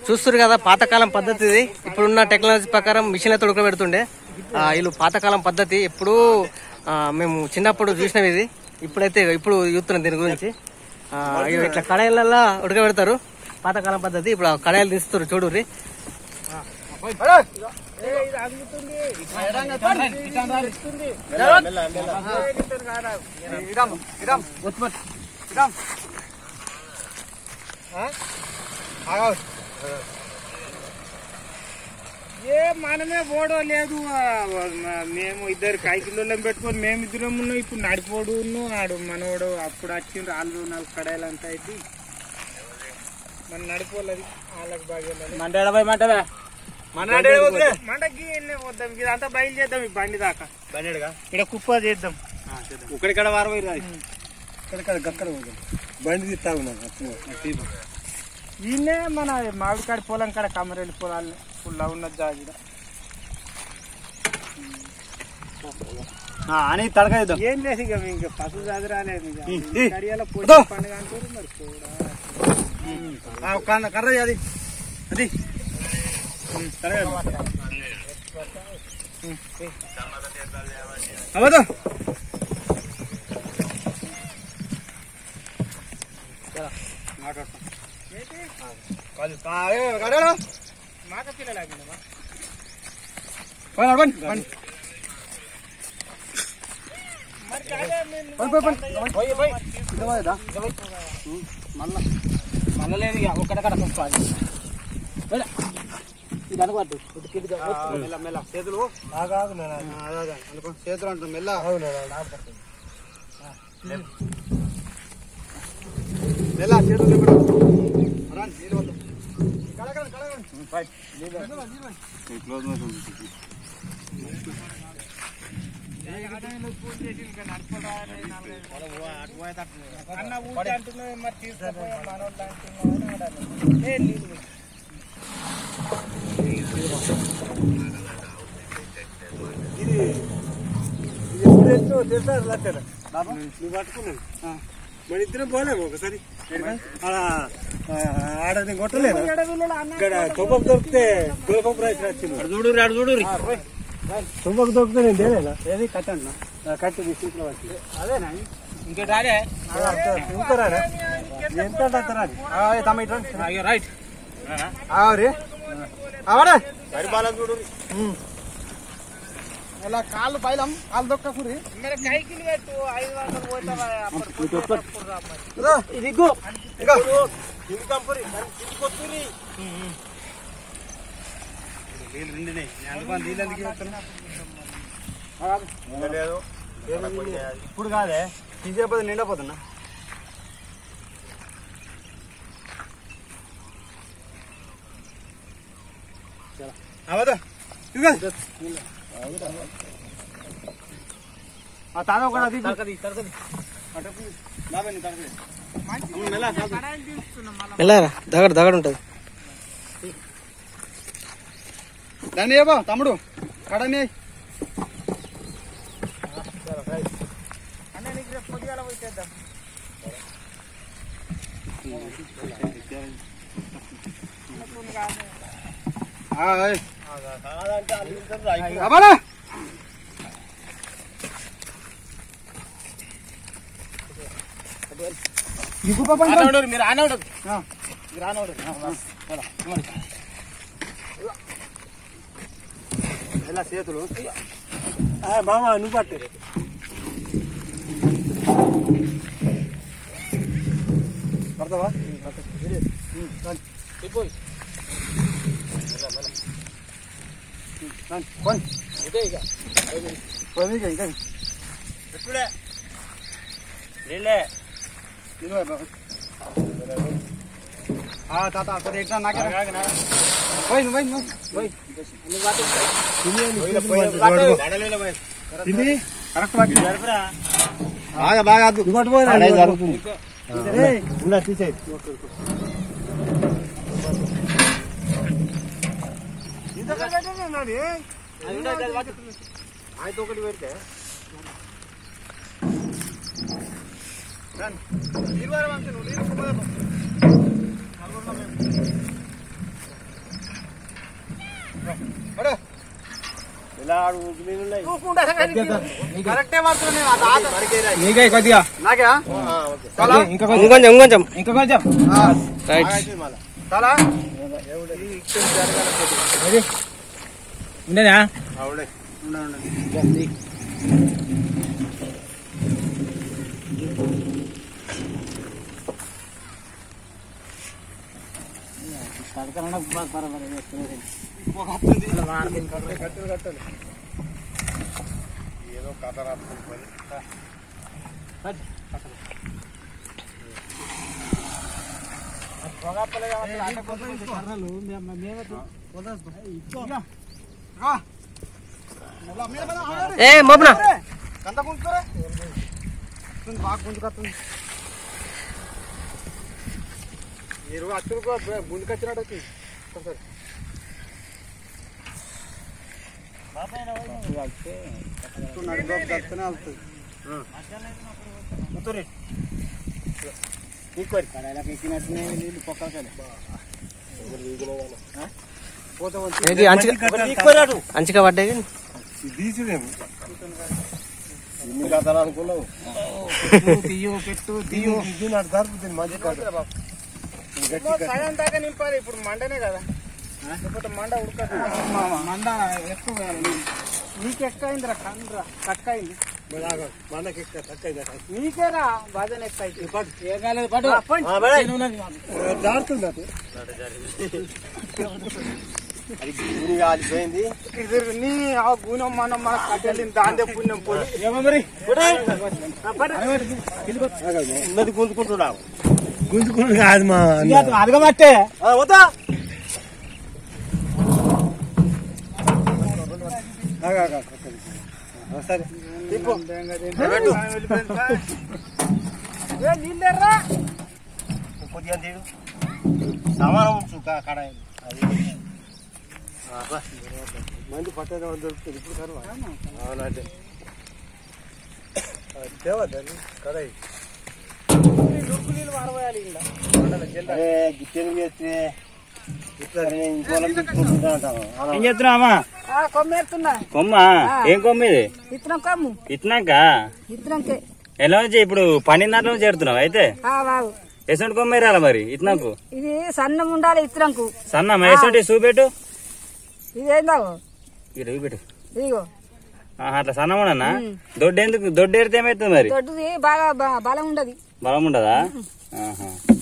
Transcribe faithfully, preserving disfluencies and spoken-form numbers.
చూస్తున్నారు కదా పాతకాలం పద్ధతి ఇది. ఇప్పుడున్న టెక్నాలజీ ప్రకారం మిషన్లతో ఉడకబెడుతుండే. వీళ్ళు పాతకాలం పద్ధతి ఎప్పుడు మేము చిన్నప్పుడు చూసినవి ఇది. ఇప్పుడైతే ఇప్పుడు చూస్తున్నాం దీని గురించి. ఇట్లా కడాయిలలో ఉడకబెడతారు పాతకాలం పద్ధతి. ఇప్పుడు కడాయిలు తీస్తారు చూడుర్రి. ఏ మనమే పోవడం లేదు. మేము ఇద్దరు కైకిల్లోళ్ళం పెట్టుకొని మేము ఇద్దరం ఉన్నాం. ఇప్పుడు నడిపోడు నాడు మనోడు అప్పుడు వచ్చిండ్రు వాళ్ళు నాలుగు కడాయిలు అంతా అయితే మన నడిపోలేదు. వాళ్ళకి బాగా మంటకి వద్దాం. ఇదంతా బయలు చేద్దాం. ఈ బండి దాకా ఇక్కడ కుప్ప చేద్దాం. ఇక్కడిక్కడ వారవై ఇక్కడ గక్కడ బండి తీస్తాను. ఈయనే మన మామిడికాడి పొలం కాడ కమరేళ్ళి పొలాలు ఫుల్ ఉన్నది జాగిడ అని తడక ఏం లేదు. ఇక ఇంకా పశువు చదిరాలేదు. పండుగ అంటారు మరి కూడా కర్ర అది అది అవదు మాక పిల్లలు మళ్ళీ లేదు ఒక్కడక్కడ ఇది అనుకోవద్దు. మెల్ల చేతులు చేతులు అంటారు మెల్ల మెల్ల చేతులు అన్న ఊటి అంటున్నావు మరి తీసుకుపోయా మనోళ్ళు అంటున్నావు. ఇది ఇది ఎప్పుడు తెలుసారు లక్షలు నువ్వు పట్టుకున్నాను. మన ఇద్దరం పోలేము ఒకసారి ఆడని కొట్టలేదు. ఇక్కడ తుమ్మకు దొరికితే గులపప్పు రైస్ వచ్చింది. చూడు అడు చూడు తుమ్మకు దొరికితే నేను తేలేదా ఏది కట్టండి కట్టి తీసుకుని వచ్చి అదేనా ఇంకే రాలే ఇంకా రాడా ఎంత రాదు తమ ఇటు రైట్ రే అవడా చూడు ఇలా కాళ్ళు పైలం కాళ్ళు దొక్కకురి కైకిలు పెట్టు ఐదు వందలు పోతావా ఇదిగో ఇప్పుడు కాదే తీసేపోతే నిండపోతున్నా అవదా తాను ఒక మెల్లరా దగ్గర దగ్గర ఉంటది. దాన్ని ఏబా తమ్ముడు కడని అన్న నీకు రేపు పొద్దుగాల పోయిద్దాం. మీరు ఆనవడు మీరు ఆనవడు ఎలా చేతులు మామ నువ్వు పట్టు పడతావా ఎప్పుడే నీళ్ళే తాత కొద్దిగా ఎట్లా నాకే పోయి నువ్వు పోయి ఇది కరెక్ట్ బాగా బాగా జరుగుతుంది తీసేది అయితే ఒకటి పెడితే ఇలా అడుగు ఉన్నాయి కరెక్టే పడుతున్నాయి నీకే కొద్దిగా నాకా ఇంకా ఇంకొంచెం ఇంకొంచెం ఇంకా కొంచెం రైట్ చాలా ఉండేనా ఏదో కథ రాసుకుంటుంది ఏ మోపనా కంత గుంజుకోరా బాగా గుంజుకొస్తుంది మీరు అచ్చుకో గుంజుకొచ్చినట్టు వచ్చి ఒకసారి అంచిక పడ్డాయి తీసిదేమో ఇన్ని కథలు అనుకున్నావు తీయో పెట్టు తీయు తీయు నాకు దొరుకుతుంది మంచి కథ సగం దాకా నింపాలి ఇప్పుడు మండనే కదా లేకపోతే మండ ఉడకదు మండ ఎక్కువ నీకు ఎక్కువైందిరా కండ్రా తక్కువ అయింది మనకి తక్కువ నీకేరా భజన ఎక్కువ ఏం కాలేదు పట్టు జారుతుంది అది అది గురి కాలిపోయింది ఇది నీ ఆ గుణం మనం మనకు కట్టెళ్ళింది దాందే పుణ్యం పోయి ఏమో మరి ఉన్నది గుంజుకుంటున్నావు గుంజుకుంటు కాదు మా అడగబట్టే వద్దా సరే నీళ్ళెర్రా కొద్దిగా తీడు సమానం ఉంచు కడాయి మంది పట్టేది దొరుకుతుంది ఇప్పుడు కరువా అవునంటే తేవద్దని కడాయి నీళ్ళు పారబోయాలి ఇంకా గిట్టెలు చేస్తే ఇట్లా ఇంకోలం తీసుకుంటా అంటాను ఏం చేస్తున్నావా కొమ్మేస్తున్నా కొమ్మ ఏం కొమ్మ ఇది ఇత్తనం కమ్ము ఇచ్చినాక ఇత్తనంకే ఎలా వచ్చి ఇప్పుడు పన్నెండు దాంట్లో చేరుతున్నావు అయితే బాబు ఎసంటి కొమ్మ రాలా మరి ఇచ్చినాకు ఇది సన్నం ఉండాలి ఇత్తనంకు సన్న ఎసంటి చూపెట్టు ఇదేందా ఇక్కడ చూపెట్టు ఇదిగో ఆహా, అట్లా సన్నమన్నా దొడ్డు ఎందుకు దొడ్డు ఏరితే ఏమవుతుంది మరి దొడ్డుది బాగా బ- బలం ఉండదు బలం ఉండదా ఆహా